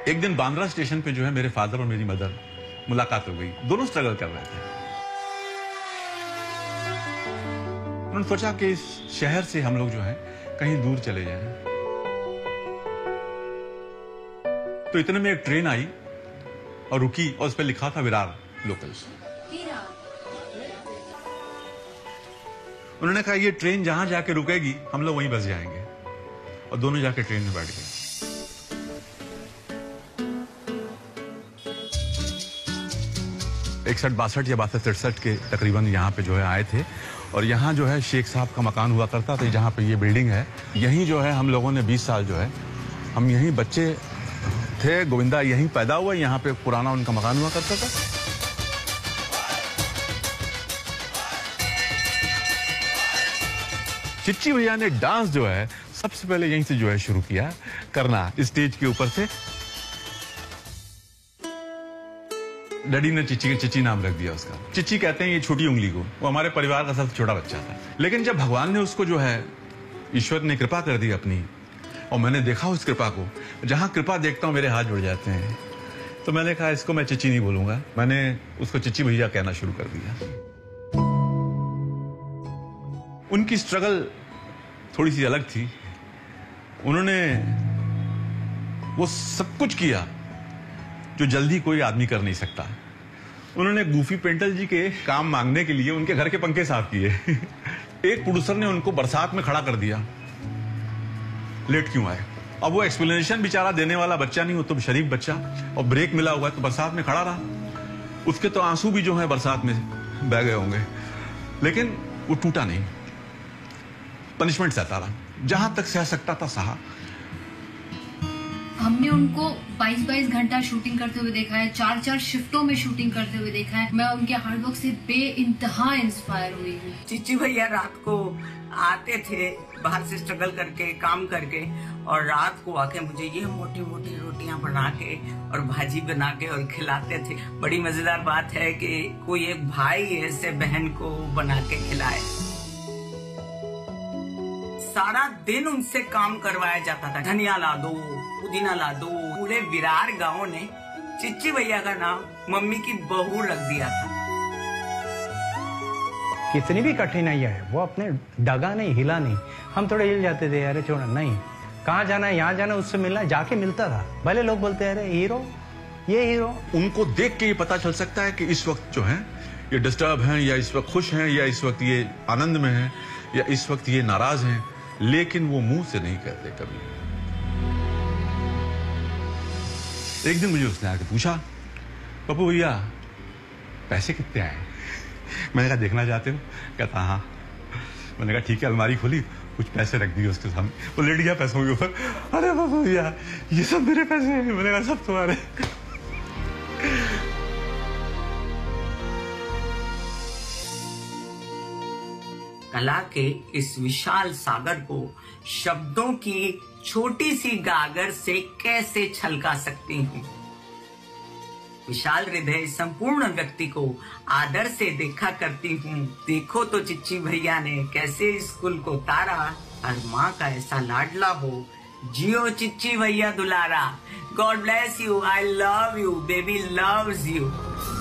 एक दिन बांद्रा स्टेशन पे जो है मेरे फादर और मेरी मदर मुलाकात हो गई। दोनों स्ट्रगल कर रहे थे। उन्होंने सोचा कि इस शहर से हम लोग जो है कहीं दूर चले जाएं। तो इतने में एक ट्रेन आई और रुकी और उस पर लिखा था विरार लोकल्स। उन्होंने कहा ये ट्रेन जहां जाके रुकेगी हम लोग वहीं बस जाएंगे, और दोनों जाके ट्रेन में बैठ गए। 61-62 या 62-63 के तकरीबन यहाँ पे जो है आए थे, और यहाँ जो है शेख साहब का मकान हुआ करता था। जहाँ पे ये बिल्डिंग है, यहीं जो है हम लोगों ने 20 साल जो है हम यहीं बच्चे थे। गोविंदा यहीं पैदा हुआ, यहाँ पे पुराना उनका मकान हुआ करता था। चिच्ची भैया ने डांस जो है सबसे पहले यहीं से जो है शुरू किया करना, स्टेज के ऊपर से। डैडी ने चिच्ची नाम रख दिया उसका। चिच्ची कहते हैं ये छोटी उंगली को। वो हमारे परिवार का सबसे छोटा बच्चा था। लेकिन जब भगवान ने उसको जो है, ईश्वर ने कृपा कर दी अपनी, और मैंने देखा उस कृपा को, जहां कृपा देखता हूं मेरे हाथ जुड़ जाते हैं। तो मैंने कहा इसको मैं चिच्ची नहीं बोलूंगा, मैंने उसको चिच्ची भैया कहना शुरू कर दिया। उनकी स्ट्रगल थोड़ी सी अलग थी। उन्होंने वो सब कुछ किया जो जल्दी कोई आदमी कर नहीं सकता। उन्होंने गूफी पेंटर जी के काम मांगने के लिए उनके घर के पंखे साफ किए। एक प्रोड्यूसर ने उनको बरसात में खड़ा कर दिया, लेट क्यों आए। अब वो एक्सप्लेनेशन बेचारा देने वाला बच्चा नहीं, वो तो शरीफ बच्चा, और ब्रेक मिला हुआ है तो बरसात में खड़ा रहा। उसके तो आंसू भी जो है बरसात में बह गए होंगे, लेकिन वो टूटा नहीं, पनिशमेंट सहता रहा, जहां तक सह सकता था सहा। हमने उनको 22-22 घंटा शूटिंग करते हुए देखा है, 4-4 शिफ्टों में शूटिंग करते हुए देखा है। मैं उनके हार्डवर्क से बेइंतहा इंस्पायर हुई हूँ। चिच्ची भैया रात को आते थे बाहर से स्ट्रगल करके, काम करके, और रात को आके मुझे ये मोटी मोटी रोटियां बना के और भाजी बना के और खिलाते थे। बड़ी मजेदार बात है कि कोई एक भाई ऐसे बहन को बना के खिलाए। सारा दिन उनसे काम करवाया जाता था। धनिया ला दो, पुदीना ला दो। पूरे विरार गांव ने चिच्ची भैया का नाम मम्मी की बहू रख दिया था। कितनी भी कठिनाई है, वो अपने डगा नहीं, हिला नहीं। हम थोड़े हिल जाते थे, अरे छोड़ा नहीं, कहाँ जाना है, यहाँ जाना, उससे मिलना, जाके मिलता था। भले लोग बोलते हैं अरे हीरो, ये हीरो। उनको देख के ये पता चल सकता है कि इस वक्त जो है ये डिस्टर्ब हैं, या इस वक्त खुश हैं, या इस वक्त ये आनंद में हैं, या इस वक्त ये नाराज हैं, लेकिन वो मुंह से नहीं कहते कभी। एक दिन मुझे उसने आके पूछा, पप्पू भैया पैसे कितने आए। मैंने कहा देखना चाहते हो। कहता हाँ। मैंने कहा ठीक है। अलमारी खोली, कुछ पैसे रख दिए उसके सामने, वो लेट गया पैसों के ऊपर। अरे पप्पू भैया ये सब मेरे पैसे हैं। मैंने कहा सब तुम्हारे। कला के इस विशाल सागर को शब्दों की छोटी सी गागर से कैसे छलका सकती हूँ। विशाल हृदय संपूर्ण व्यक्ति को आदर से देखा करती हूँ। देखो तो चिच्ची भैया ने कैसे इस कुल को तारा। हर माँ का ऐसा लाडला हो। जियो चिच्ची भैया दुलारा। God bless you. I love you. Baby loves you.